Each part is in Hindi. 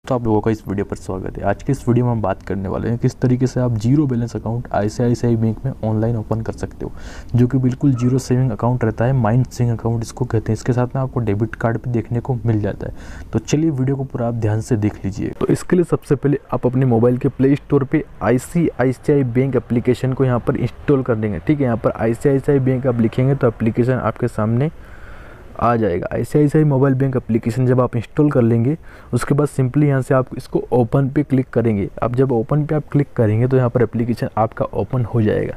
तो आप लोगों का इस वीडियो पर स्वागत है। आज के इस वीडियो में हम बात करने वाले हैं किस तरीके से आप zero balance account ICICI bank में ऑनलाइन ओपन कर सकते हो, जो कि बिल्कुल जीरो सेविंग अकाउंट रहता है। माइंड सेविंग अकाउंट इसको कहते हैं। इसके साथ में आपको डेबिट कार्ड भी देखने को मिल जाता है। तो चलिए वीडियो को पूरा आप ध्यान से देख लीजिए। तो इसके लिए सबसे पहले आप अपने मोबाइल के प्ले स्टोर पर आईसीआईसीआई बैंक एप्लीकेशन को यहाँ पर इंस्टॉल कर देंगे। ठीक है, यहाँ पर आईसीआईसीआई बैंक आप लिखेंगे तो एप्लीकेशन आपके सामने आ जाएगा। आईसीआईसीआई मोबाइल बैंक एप्लीकेशन जब आप इंस्टॉल कर लेंगे, उसके बाद सिंपली यहाँ से आप इसको ओपन पे क्लिक करेंगे। अब जब ओपन पे आप क्लिक करेंगे तो यहाँ पर एप्लीकेशन आपका ओपन हो जाएगा।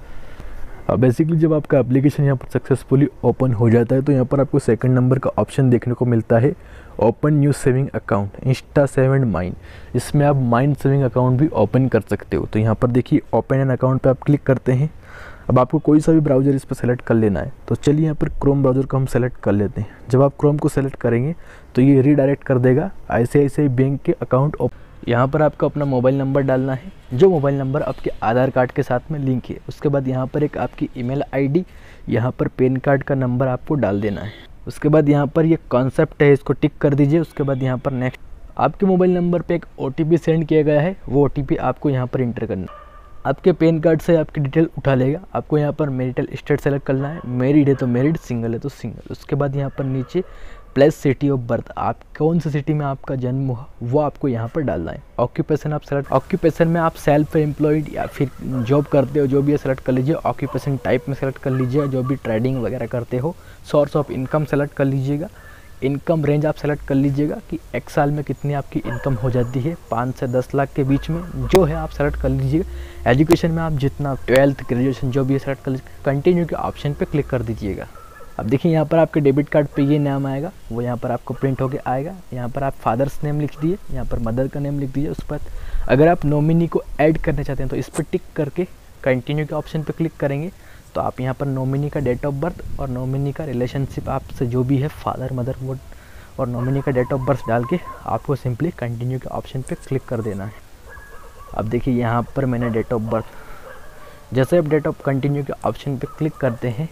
अब बेसिकली जब आपका एप्लीकेशन यहाँ पर सक्सेसफुली ओपन हो जाता है तो यहाँ पर आपको सेकंड नंबर का ऑप्शन देखने को मिलता है, ओपन न्यू सेविंग अकाउंट इंस्टा7 माइंड। इसमें आप माइंड सेविंग अकाउंट भी ओपन कर सकते हो। तो यहाँ पर देखिए ओपन एन अकाउंट पे आप क्लिक करते हैं। अब आपको कोई सा भी ब्राउज़र इस पर सेलेक्ट कर लेना है। तो चलिए यहाँ पर क्रोम ब्राउज़र को हम सेलेक्ट कर लेते हैं। जब आप क्रोम को सेलेक्ट करेंगे तो ये रीडायरेक्ट कर देगा आईसीआईसीआई बैंक के अकाउंट। यहाँ पर आपको अपना मोबाइल नंबर डालना है, जो मोबाइल नंबर आपके आधार कार्ड के साथ में लिंक है। उसके बाद यहाँ पर एक आपकी ईमेल आईडी, यहाँ पर पैन कार्ड का नंबर आपको डाल देना है। उसके बाद यहाँ पर ये कॉन्सेप्ट है, इसको टिक कर दीजिए। उसके बाद यहाँ पर नेक्स्ट, आपके मोबाइल नंबर पर एक OTP सेंड किया गया है, वो OTP आपको यहाँ पर इंटर करना है। आपके पैन कार्ड से आपकी डिटेल उठा लेगा। आपको यहाँ पर मैरिटल स्टेट सेलेक्ट करना है, मैरिड है तो मैरिड, सिंगल है तो सिंगल। उसके बाद यहाँ पर नीचे प्लस सिटी ऑफ बर्थ, आप कौन सी सिटी में आपका जन्म हुआ वो आपको यहाँ पर डालना है। ऑक्यूपेशन आप सेलेक्ट, ऑक्यूपेशन में आप सेल्फ एम्प्लॉयड या फिर जॉब करते हो, जो भी है सेलेक्ट कर लीजिए। ऑक्यूपेशन टाइप में सेलेक्ट कर लीजिए, जो भी ट्रेडिंग वगैरह करते हो। सोर्स ऑफ इनकम सेलेक्ट कर लीजिएगा। इनकम रेंज आप सेलेक्ट कर लीजिएगा कि एक साल में कितनी आपकी इनकम हो जाती है, 5 से 10 लाख के बीच में जो है आप सेलेक्ट कर लीजिएगा। एजुकेशन में आप जितना 12th ग्रेजुएशन जो भी है सेलेक्ट कर लीजिए। कंटिन्यू के ऑप्शन पे क्लिक कर दीजिएगा। अब देखिए यहाँ पर आपके डेबिट कार्ड पे ये नाम आएगा, वो यहाँ पर आपको प्रिंट होके आएगा। यहाँ पर आप फादर्स नेम लिख दिए, यहाँ पर मदर का नेम लिख दीजिए। उस पर अगर आप नॉमिनी को ऐड करना चाहते हैं तो इस पर टिक करके कंटिन्यू के ऑप्शन पर क्लिक करेंगे तो आप यहाँ पर नॉमिनी का डेट ऑफ बर्थ और नॉमिनी का रिलेशनशिप आपसे जो भी है, फादर मदर वो और नॉमिनी का डेट ऑफ बर्थ डाल के आपको सिंपली कंटिन्यू के ऑप्शन पे क्लिक कर देना है। अब देखिए यहाँ पर मैंने डेट ऑफ बर्थ, जैसे आप डेट ऑफ कंटिन्यू के ऑप्शन पे क्लिक करते हैं,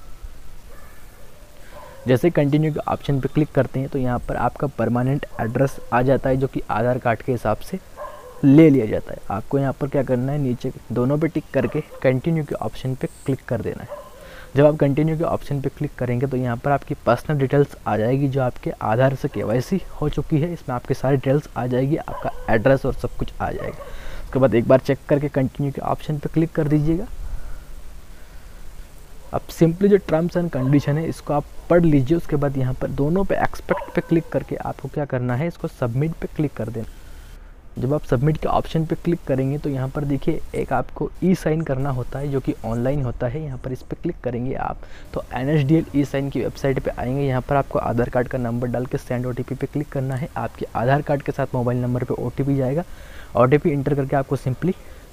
जैसे कंटिन्यू के ऑप्शन पे क्लिक करते हैं तो यहाँ पर आपका परमानेंट एड्रेस आ जाता है, जो कि आधार कार्ड के हिसाब से ले लिया जाता है। आपको यहाँ पर क्या करना है, नीचे दोनों पे टिक करके कंटिन्यू के ऑप्शन पे क्लिक कर देना है। जब आप कंटिन्यू के ऑप्शन पे क्लिक करेंगे तो यहाँ पर आपकी पर्सनल डिटेल्स आ जाएगी, जो आपके आधार से KYC हो चुकी है। इसमें आपकी सारी डिटेल्स आ जाएगी, आपका एड्रेस और सब कुछ आ जाएगा। उसके बाद एक बार चेक करके कंटिन्यू के ऑप्शन पे क्लिक कर दीजिएगा। अब सिंपली जो टर्म्स एंड कंडीशन है इसको आप पढ़ लीजिए। उसके बाद यहाँ पर दोनों पे एक्सपेक्ट पे क्लिक करके आपको क्या करना है, इसको सबमिट पे क्लिक कर देना। जब आप सबमिट के ऑप्शन पे क्लिक करेंगे तो यहाँ पर देखिए एक आपको ई-साइन करना होता है, जो कि ऑनलाइन होता है। यहाँ पर इस पर क्लिक करेंगे आप तो NSDL ई-साइन की वेबसाइट पे आएंगे। यहाँ पर आपको आधार कार्ड का नंबर डाल के सेंड OTP पे क्लिक करना है। आपके आधार कार्ड के साथ मोबाइल नंबर पे OTP जाएगा। OTP इंटर करके आपको सिंपली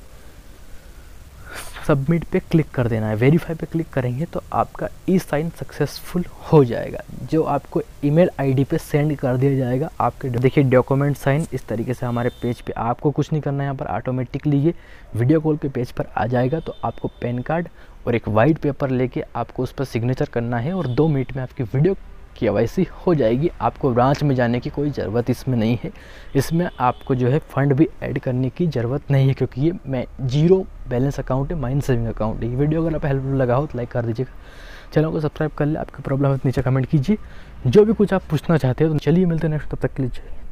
सबमिट पे क्लिक कर देना है। वेरीफाई पे क्लिक करेंगे तो आपका ई-साइन सक्सेसफुल हो जाएगा, जो आपको ईमेल आईडी पे सेंड कर दिया जाएगा। आपके देखिए डॉक्यूमेंट साइन इस तरीके से हमारे पेज पे, आपको कुछ नहीं करना है। यहाँ पर ऑटोमेटिकली ये वीडियो कॉल के पेज पर आ जाएगा। तो आपको पैन कार्ड और एक वाइट पेपर लेके आपको उस पर सिग्नेचर करना है और 2 मिनट में आपकी वीडियो KYC हो जाएगी। आपको ब्रांच में जाने की कोई ज़रूरत इसमें नहीं है। इसमें आपको जो है फंड भी ऐड करने की ज़रूरत नहीं है, क्योंकि ये मैं जीरो बैलेंस अकाउंट है, माइंड सेविंग अकाउंट है। ये वीडियो अगर आप हेल्पफुल लगा हो तो लाइक कर दीजिएगा, चैनल को सब्सक्राइब कर ले। आपकी प्रॉब्लम है तो नीचे कमेंट कीजिए, जो भी कुछ आप पूछना चाहते हो। तो चलिए मिलते हैं नेक्स्ट, तब तक के लिए।